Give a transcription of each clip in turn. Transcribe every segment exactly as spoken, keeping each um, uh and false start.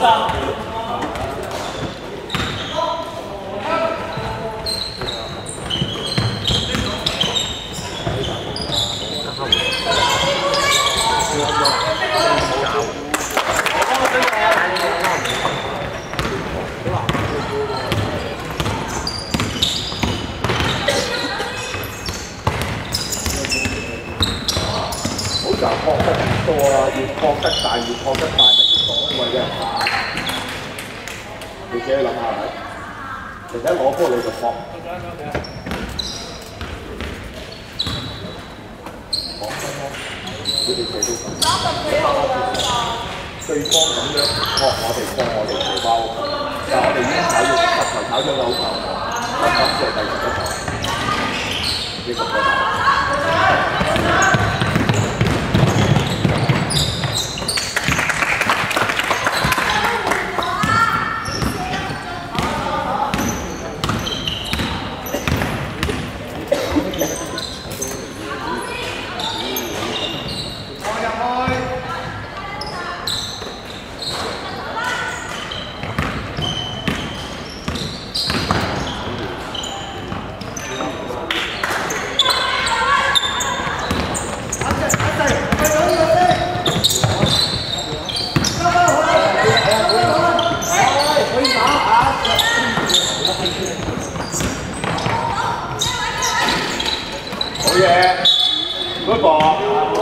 就擴得多啦，越擴得大，越擴得大，咪越多因為有人打。你自己諗下係咪？突然間攞波你就擴。講真咯，佢哋射到咁。對方咁樣擴我哋，擴我哋荷包，但係我哋已經炒咗十球，炒咗九球，今今先係第十一球。呢個波打。Good ball.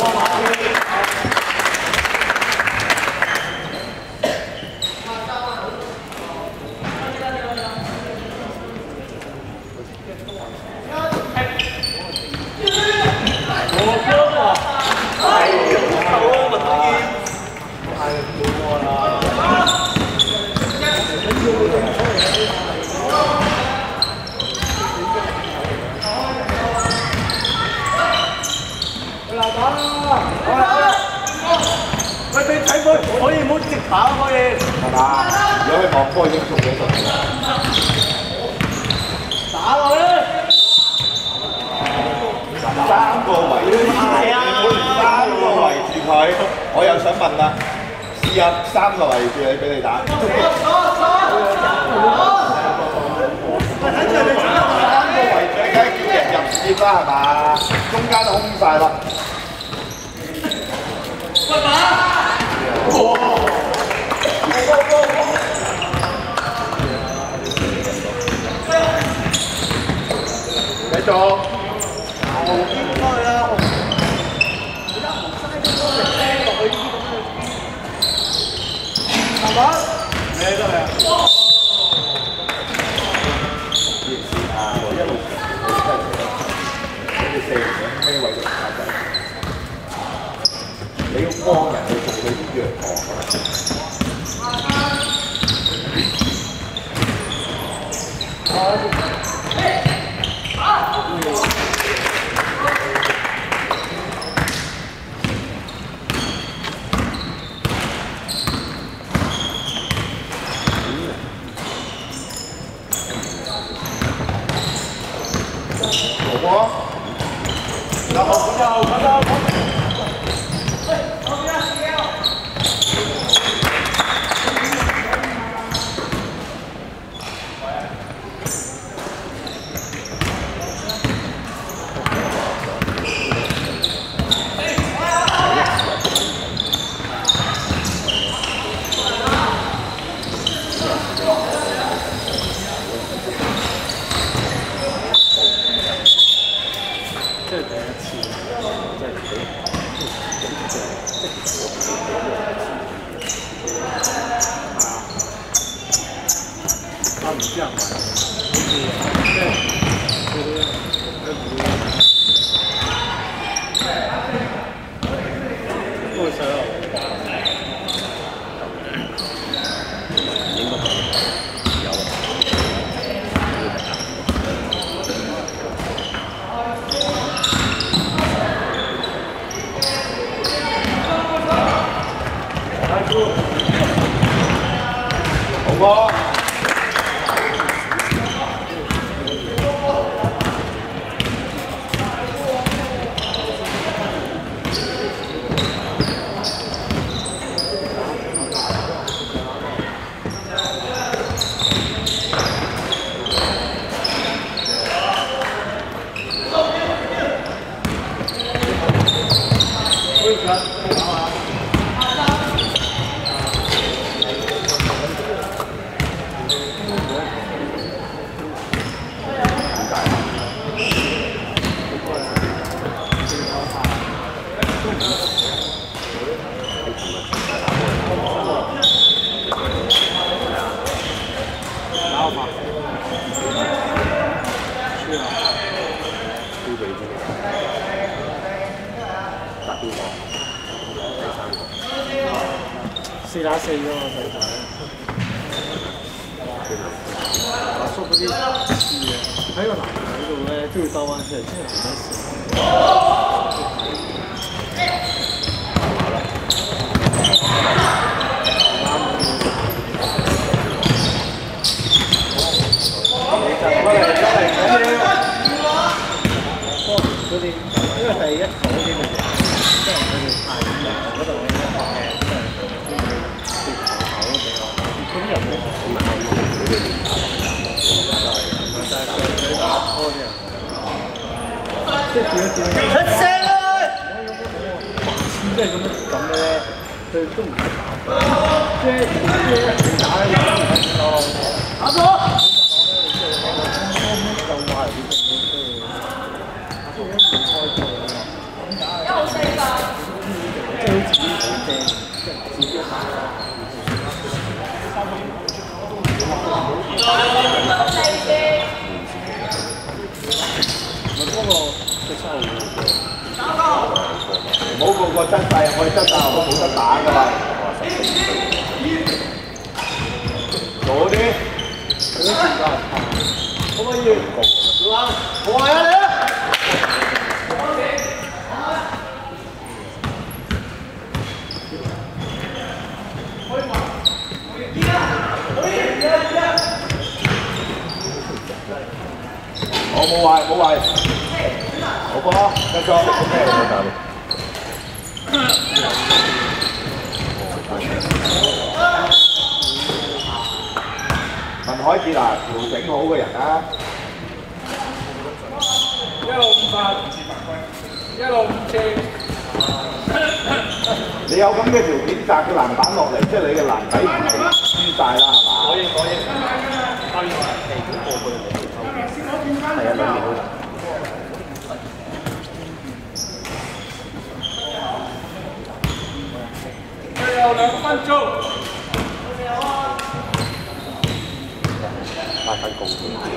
喂，俾睇波，可以唔好直跑可以，係嘛？如果佢望波已經中咗就係啦。打落去，三個圍住，係啊，三個圍住佢。我又想問啦，試下三個圍住你俾你打。喂，睇住你做乜三個圍住，你梗係叫人入接啦，係嘛？中間都空晒啦。喂馬！哇！繼續。後邊開啦！而家唔嘥咁多力釘落去呢啲咁嘅。慢慢。咩都係啊！啊！我一路真係你四唔咩位置打仔？你要幫人去做你啲藥堂好波，然後然後然後。即係第一次，即係俾即係即係啊！唔知係咪？好似即係嗰啲一股都會上落。好波！ 法。輸啊！輸俾邊個？打邊個？第三個。四打四㗎嘛，細仔。阿叔嗰啲事嘅，喺個籃嗰度咧都要兜翻出嚟，真係唔得事。嗰啲，因為第一組嗰啲即係佢哋太長嗰度咧，誒，即係啲跌頭口比較，嗰啲人咧好難用佢哋練打，就係佢打波啲人，即係點樣點樣。出聲啦！即係咁樣咁嘅咧，佢都唔係打，即係即係你打咧，你都唔係咯。打咗。就話嚟啲正嘅，即係一開咗，一號四個，即係好似好正，即係自己打。我嗰個即係唔好個個真係我哋真係我冇得打㗎嘛。早啲，嗰啲時間可唔可以？好啊，我係啊你啊！我冇壞冇壞，好波，繼續。文海哲啊，調整好嘅人啊！一路五八，一路五四。你有咁嘅條件擲個籃板落嚟，即係你嘅籃底唔係輸曬啦，係嘛？可以可以。當然係地盤過去嚟抽。係啊，兩年好。最後兩分鐘。八分共。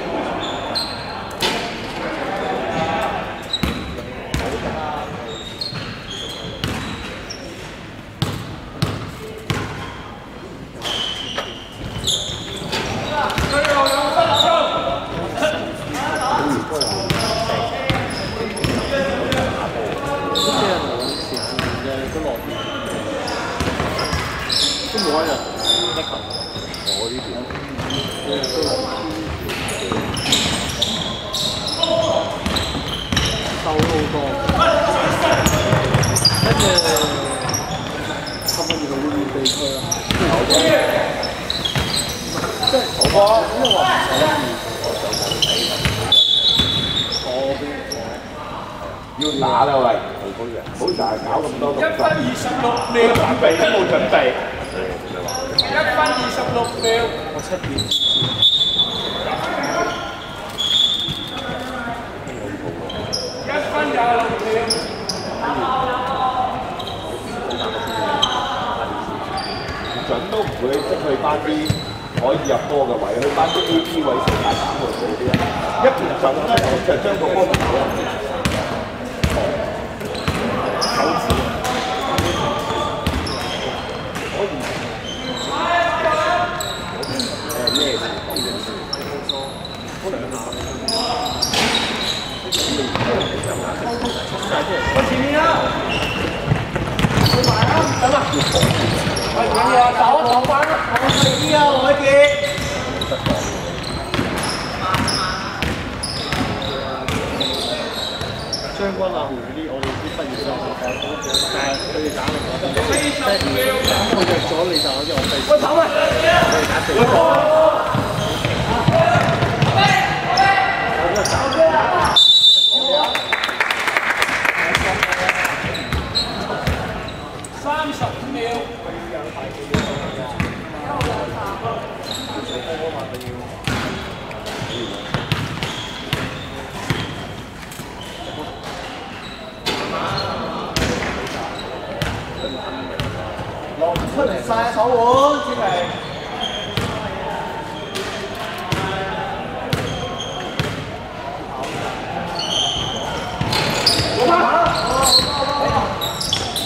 都冇可能一球，我呢邊收好多，跟住差唔多要到呢啲地區啦。即係好波，因為話唔使我上網睇我邊要打啦喂，唔好成日搞咁多動作。一分二十六秒，準備都冇準備。一分二十六秒，我七點。一分廿六秒。準都唔會即去翻啲可以入波嘅位，去翻啲 A P 位先大膽去做啲。一拳準咧，就將個波打落嚟。手指。咩情況嘅事？可能下我前面啊！去埋啊！等啊！喂，緊要啊！走啊！走翻啦！我快啲啊！我見。將軍啊，胡嗰啲，我哋啲畢業生但係佢哋打嚟講，即係我約咗你就好似我費事。喂，跑啊！我哋打四個。三十五秒。落出嚟晒手腕，先嚟。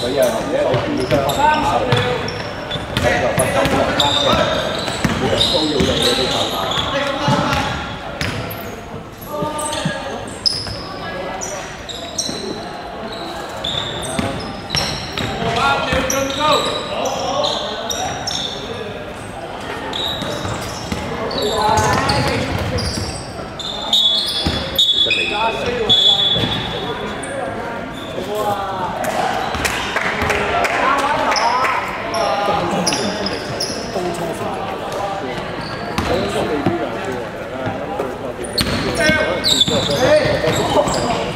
佢有人咧，你見到三十秒，咁就不得不嘅，每人都要樣嘢都搞晒。八秒進攻。真係要。 都未必有機會啦，咁佢個別嘅可能接觸咗。